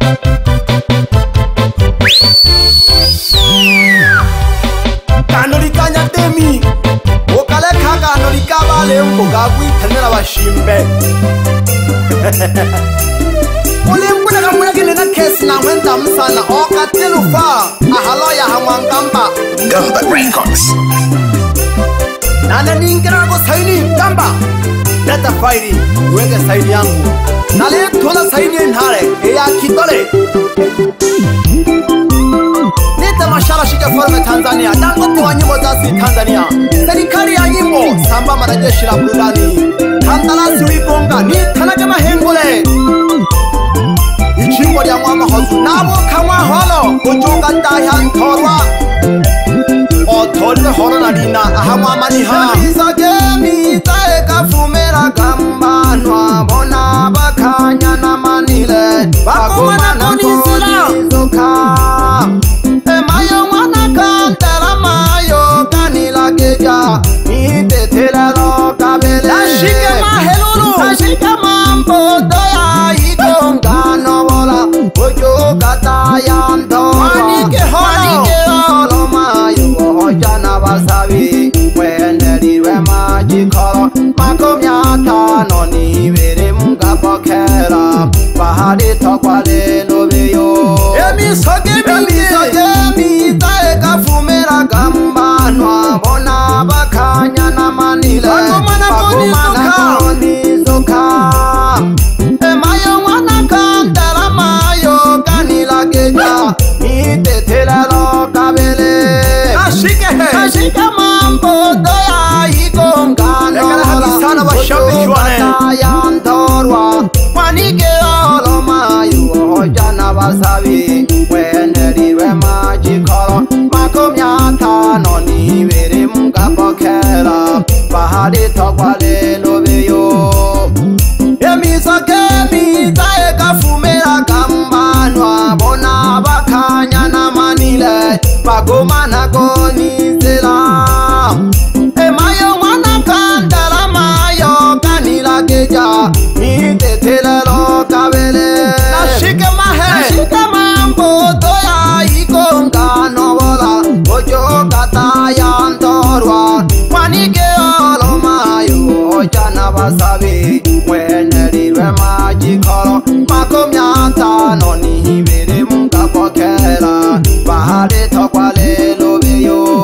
Kanolikanya temi okale kaka anolikabale mbogagwi tanela bashimbe Olembula kamuna kinena case na wenda msana okatelufa ahaloya hamwangamba Gamba Records. Nana ningira go saini gamba Neta fairi wenge saini yangu Nale tola saini nhare eya kitole Neta mashala shika forme Tanzania Dangote wa nyimbo za si Tanzania Serikali ya nyimbo sambamba na jeshi la burudani Kandarasi wigonga ni tanake mahengole Ichimbo lya mwama hozu nabo kamwa holo Ujonga daya ntorwa Otolwe holo na lina ahamwa maniha Misa gemi tae kafumera gamba Nwa bona bakanya na manile Bakuma na konizoka Emayo mwana kantela mayo kanila geja Nite tele roka bele Nashike mahelulu Nashike mambo doya ikonga novola Ojo kata yando Manike holo mayo Ojana wasabi Weneriwe majikolo Makomyata noni vere mga pokera Bahari tokwale lobeyo Emisoge tae kafumera gamba Nwa bona bakanya na manile Bakumana konizoka Emayo mwana kandela mayo kanila geja Nite tela loka bele Ashike mambo doya ikonga nola Ojokata yantorwa Manike olo mayo Ojana wasabi Weneriwe majikolo Makomyata noni vere mga pokera Bahari tokwale lobeyo Emisa kemi tae kafumera gamba Nwa bona bakanya na manile Bagoma na konizela Emayo mwana kandela mayo kanila geja Nite tele loka bele Nashike mambo doya ikonga novola Ojo kata yantorwa Manike olo mayo Ojana wasabi Weneriwe majikolo Makomyata noni vere mga pokera Bahari tokwale lobeyo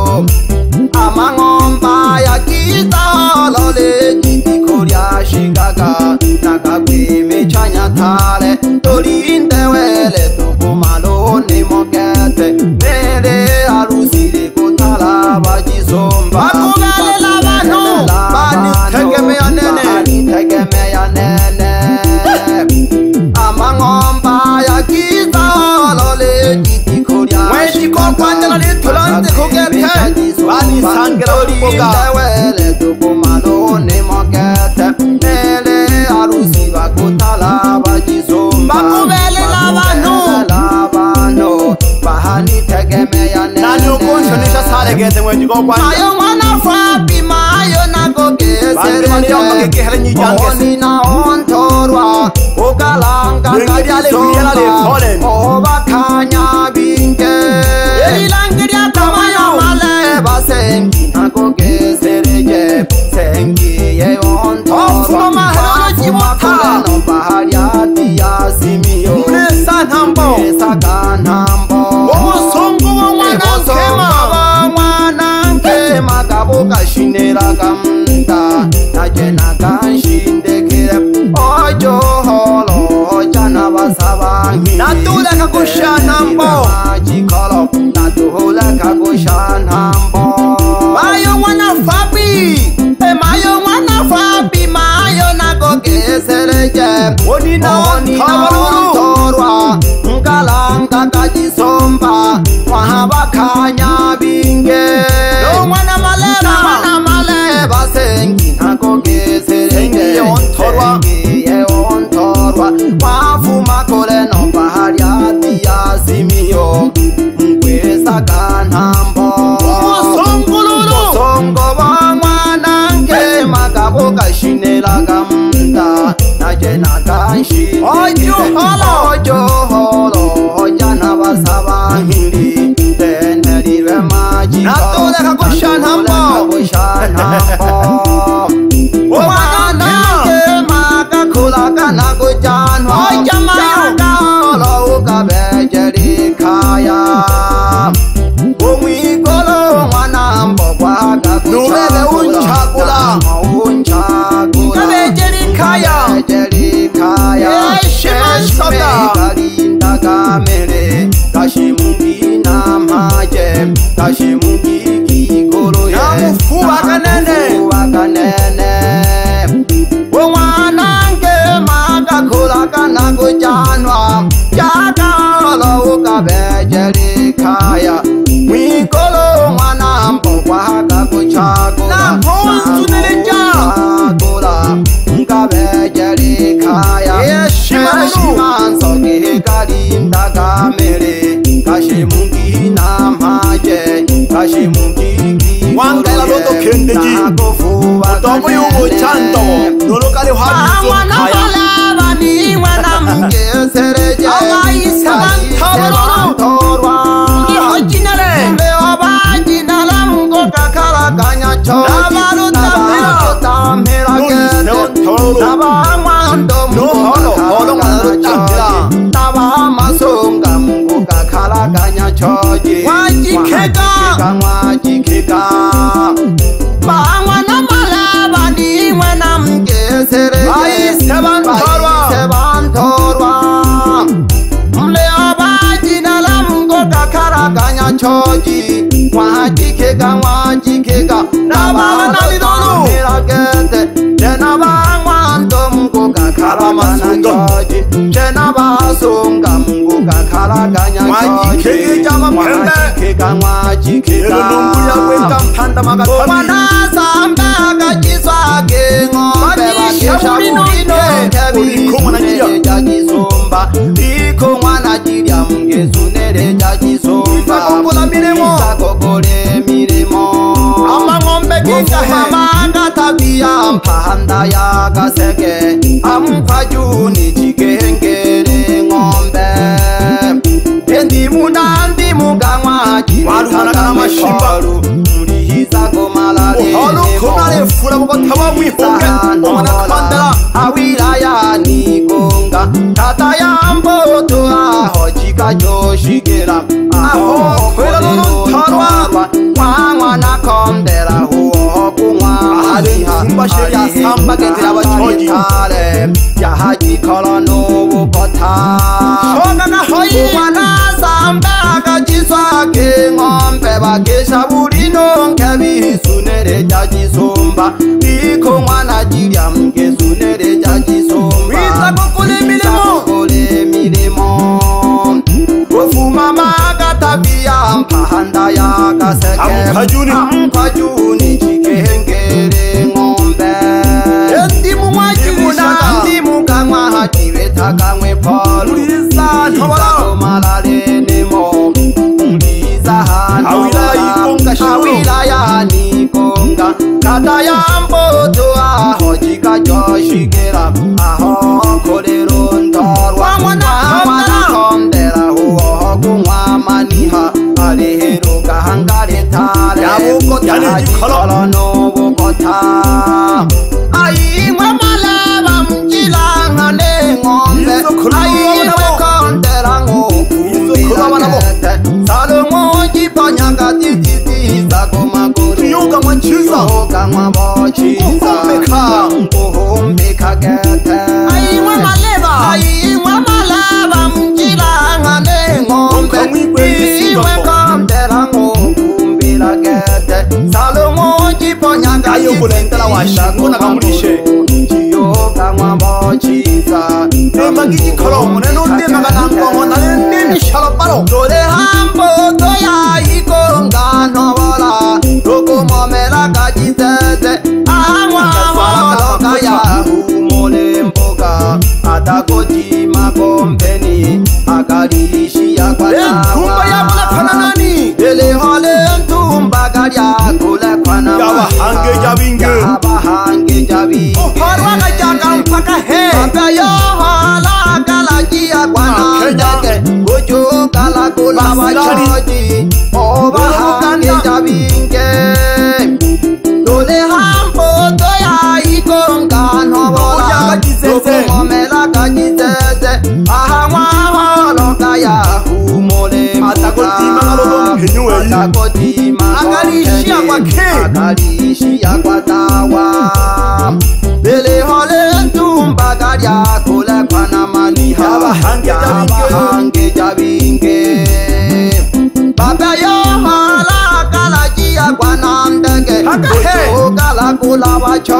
Amangomba ya kita lole Jiti kuria shingaka Nakagwe mechanya tale Torinde wele tuku malo ni mokete Mere arusire kutala bajizomba Bakugale labano Bani tegeme ya nene Bani tegeme ya nene Amangomba ya kita lole Jiti kuria shingaka Bani sangira ulipoga Wele tuku malo ni mokete Mere arusiva kutala bajizomba Bakubele labano Bahani tegeme ya nene Nani ukonsho nisha sale gete mwenye kwanja Mayo mwana fabi mayo nako gesereje Ohoni na ontorwa Ukalanga kajisomba Obakanya binge Elilangiria kamaya male Basengi nako gesereje Sengi ye ontorwa Mafuma kuleno bahari ati ya simiyo Mnesa nambo Omusongo wa mwana nkema Kabuka shinera kamta Najena kanshindekire Ojo holo Ojana wasabangi Natuleka kushanambo Majikolo Natuleka kushanambo Mayo mwana fabi Mayo mwana fabi Mayo nako gesereje Onina ontorwa Nkalanga kajisomba Wahabakanya binge Mwana maleba Sengi nako gesereje Sengi ye ontorwa Wafuma koleno bahari ati ya simiyo Mkwesa kanambo Songo wa mwana nkema Kabuka shinela kamta Najena kanshindekire Ojo holo Tanwa Yakalo Ukabejeli Kaya Mwikolo Mwana Mbokwa Kuchako Na Ponsu Nereja Kula Ukabejeli Kaya Shiman Soki Kalinda Kamere Kashimungi Namaje Kashimungi Wangela Loto Kendeji Otomo Yugo Chanto Nolokali Hamiso Kaya Ni wana mgesereje Abayisabantorwa Ihojinale Mbeobajinala Mungo kakalakanya choji Nabarutamira gete Nabamwando Mungo kakalakanya choji Nabamasunga Mungo kakalakanya choji Wajikeka Wajikeka Bangwana malaba ni wana mgesereje Ayisabantorwa Choji Wajikeka Wajikeka Nabana Nalidonu Miragete Jenaba Mungu Kakaraganya Choji Jenaba Sunga Mungu Kakaraganya Choji Wajikeka Wajikeka Elunguya Weka Mpanda Magatami Umana Samba Gajiswa Ngombe Wakisha Urino Kebi Nere Jaji Sumba Iko Mwana Jiria Mgesunere Jaji Sumba Kukula Miremo Kukule Miremo Ama Ngombe Kikahe Manga Tabia Mpahanda ya Gaseke Ampajuni Chikengere Ngombe Endi Mudandi Mugangwa Waluhana Kama Shibaru Murihiza Gomalale Oholu Kumale Fura Mugotama Wihonge Omana Kwandela Awilaya Nigonga Tata Yambo Tua Hojika Joshigera Aho Kwela Lolo Tarwa Wangwa Nakondera Huo Kumwa Simba Sheria Samba Getira Wachoji Tale Yahaji Kolono Wukota Shoga na Hoyi Kumwana Samba Gajiswa Ngombe Bakesha Burino Kebi Sunere Jaji Sumba Iko Mwana Jiria Mge Sunere Jaji Sumba Wisa Kukule Milimo Kukule Milimo Wofuma Magatabia Mpahanda ya Gaseke Ampajuni Chikengere Ngombe Ndimu Mwajibuna Ndimu Kangwa Hajiweta Kangwe Polu Ulisa Komalale Nemo Ulisa Awilaya Nikonga Kata Yambo Tua Hojika Joshigera Aho Kolero Ntorwa Wamwana Kondera Huo Kumwa Maniha Alehero Gahangare Tale Yahaji Kolono Wukota Aimwe Malaba Mjilangane Ngombe Aimwe Kondera Ngukumbiragete Salomo Jipanyanga Tititi Sakomaguru Yoga Manchiza Yoga Mabochiza Uhumbika Gete Aimwe Malaba Mjilangane Ngombe Aimwe Kondera Ngukumbiragete Salomo Jipanyanga Tititi Sakomaguru Yoga Mabochiza Nema Giji Kolomo Neno Nema Ganango Nene Shaloparo Dole Hambo Toya Ikonga Novola Roko Momela Gajitete Amwa Loka Yahu Mole Mboga Adakoti Makompeni Akarishi ya Kwanawa Kumba ya Kule Kwananani Ele Hole Ntumba Garia Kule Kwanawa Yaba Hange Jabinge Yaba Hange Jabinge Oparwa Gajaka Mpaka He Aka Yohala Galajia Kwananjake Ojo Gala Kula Wachoji Oba Hange Jabinge Dole Hambo Toya Ikonga Novola Roko Momela Gajitete Ahamwa Loka Yahu Mole Atakotima Agarishia kwa Ke Agarishia kwa Tawa Bele Hole Ntumba Garia Kule Kwanamaniha Yaba Hange Jabinge Baba Yohala Galajia Kwanandege Ojo Gala Kula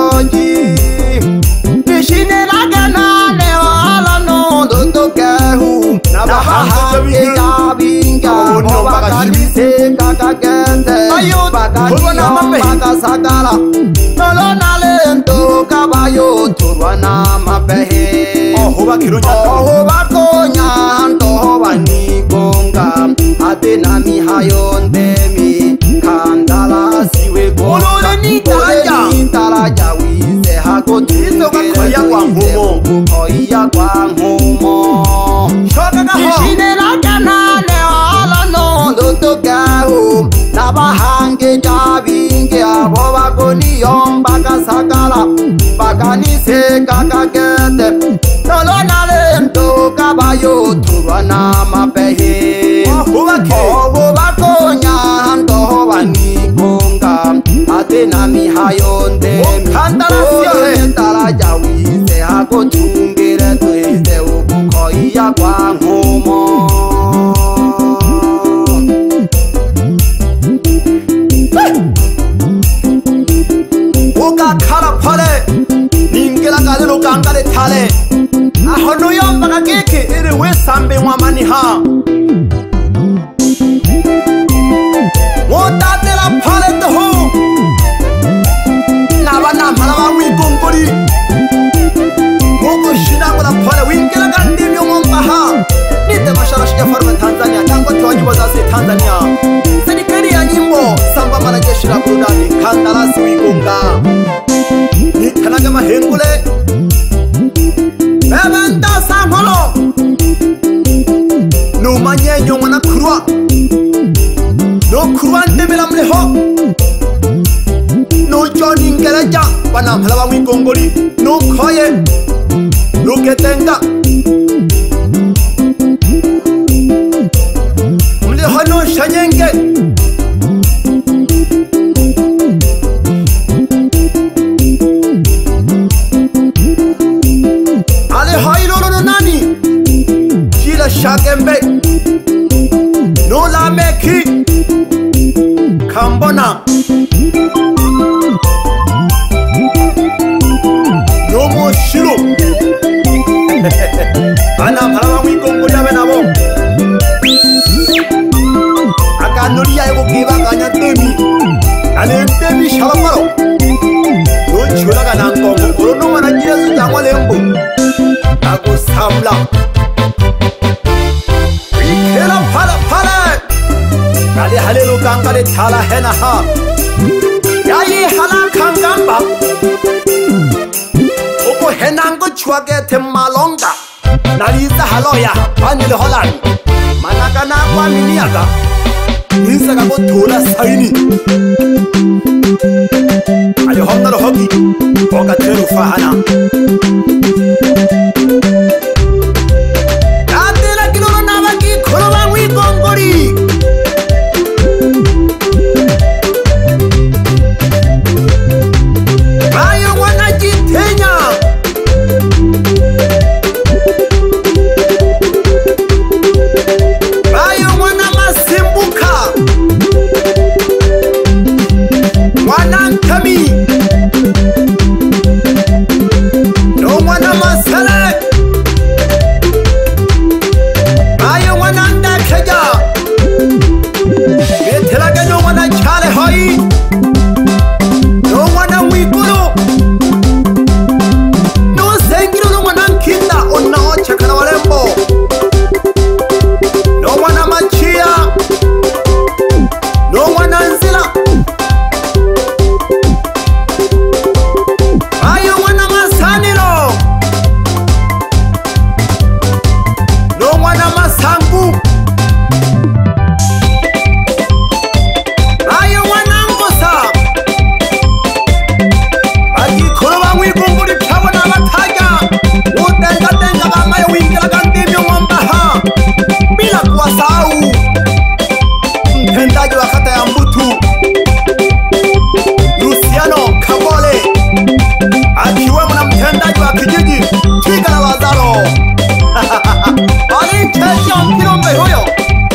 Wachoji Nishine Lagana Neohala No Dotoke Hu nabahange yabinga obakanise kakagete bakasagala nolona lento kabayo turwa namabehe oho bakonya nto banigonga ate nami hayondemi kandala siwe golole ni talaja wize hakotizo kakoya kwa ngumo koya kwa ngumo shoka kaho shinela kanale ala no ndotogaho nabahange jabinge abo bakoni yomba kasakala bakanise kakagete nolona lento kabayo turwa namabehe oho bakonya nto banigonga ate nami hayonde talaja wize hakotungire tuize ukukoya kwa ngumo ukakhala phale ningela kalelo kankale thale ahono yomba kakeke iri wesambe mwamani ha wotatela phale toho nabanamhala bawikongoli ngokushinangula phale winkela kandimi ngombaha nite masharashika farma Tanzania tango tuwajibu zasi Tanzania serikali ya nyimbo samba mwanajeshi la burudani kandarasi wigonga nitanaga mahengule bebenta samholo numanyenyo mwana kurwa no kurwa ndemela mleho no joni ngeleja banamhala bawikongoli no khoye no ketenga mleho no shanyenge ale hailo no nani kila shakembe no la meki kambona no moshiro banamhala bawikongoli abenabo akanuriya yuko kibanganya temi ale temi shalomaro no chulaga nangongo orono wanajira zitangwa lembo akusambla ikela pala kale halelo kankale thala hena ha yayi hala kangamba oko henango chwagete malonga naliza haloya banile holani manaka na kwa miniaga nisa kako thola saini ali hondaro hoki oka teru fahana atela kilo na baki kholoba ngwi kongori ayo wana jithenya ayo wana masimbuka wana nkami no wana masale ayo wana ndakheja bethelaga no wana chale hoi no wana wikulu no sengiro no wana nkinda onna ochakana walembo no wana machia no wana nzila ayo wana masanilo no wana masangu ayo wana ngosa agikolo bamwikongoli thabona bataja utenga bamayo winkela kandimyo ngombaha bila kuwasau mtendaji wa kata ya Mbutu Luciano Kabole akiwemo na mtendaji wa kijiji Twiga na Wazaro alinchecha mpilombe huyo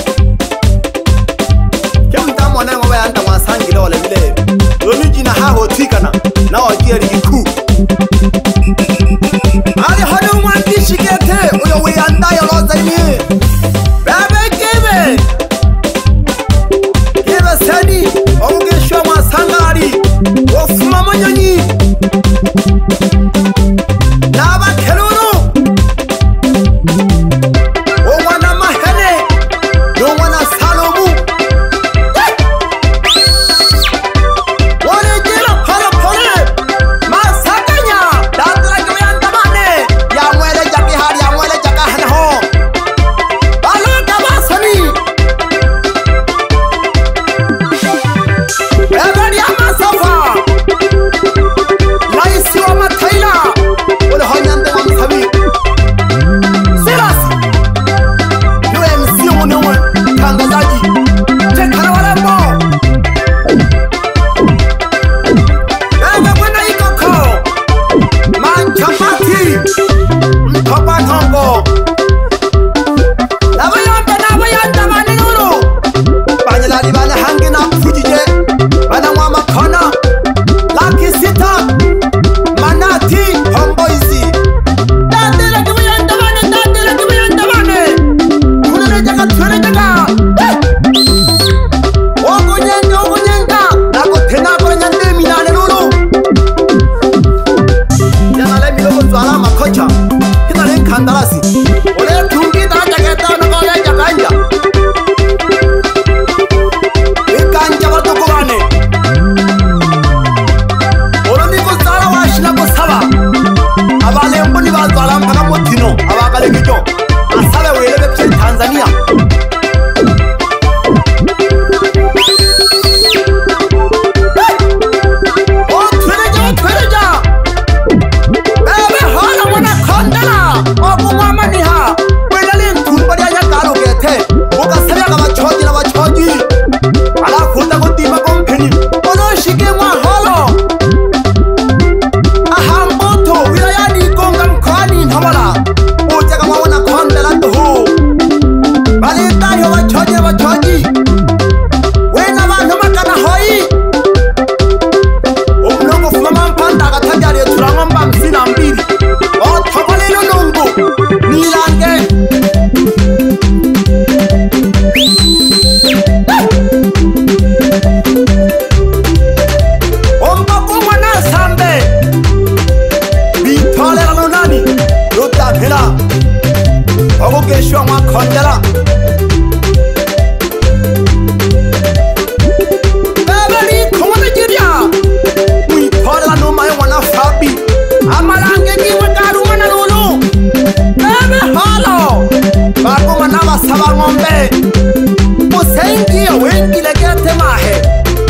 kemta mwana ngombe anta mwasangi lole vile lomiji na haho tikana na wajiri kiku ali hono mwandishi kete uyo wiyandayo loza ini Tanzania. Kesho mwakondela Bebeli kumwana jiria Mwitolela numa yo mwana fabi Amalange kiwe karu mwana lulu Bebe halo Bako mwana basaba ngombe Musengi wengi legete mahe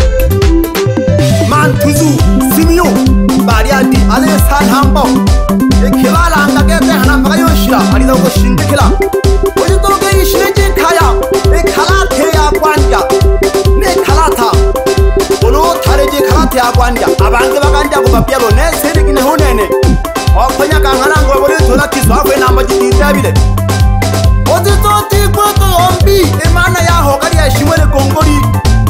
Mantuzu Simio Bariadi Alesan Hambo Ekibalanga gete hanapaka yoshira Aliza uko shindikila Ojitologe ishireke kaya Ekalate ya kwanja Nekalata Olo tareje kalate ya kwanja Abange baganja kubapialo Neseri kine hunene Okonya kangalango wabole tola kiswafwe namba jikitabile Ojitoti kweto ombi Emana ya hokari ya shimwele kongori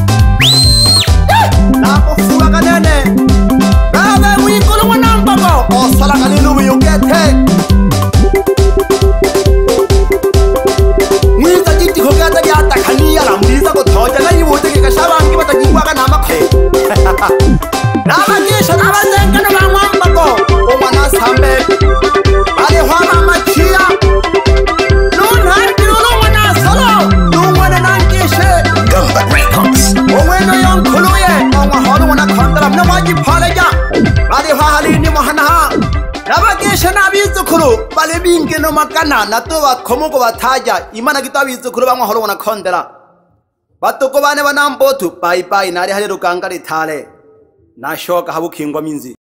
Nako fuga kanene Bebe mwikolo wanambago Osala kalilubi yungete Mwiza jiti kogata gyata kaniya la mwiza kutoja na yiwote kikashabangi batakingwa kanama kwe Nabagisha nabazenga na bamwambago Omwana sambe Bale hwama machia Nunhandi lulumwana solo Nungwane nangishe Gamba Records Omweno yonkuluye Omwa holo wana kondala mna wajipaleja Bale hwahali muhanaha Nabagisha nabizukuru bale binge no makana nato bakomuko bataja Imana kitabizukuru bamwa holo wana kondela Batoko bane banambotu bye bye nari hali rukanga ritale Nashoka habukingwa minzi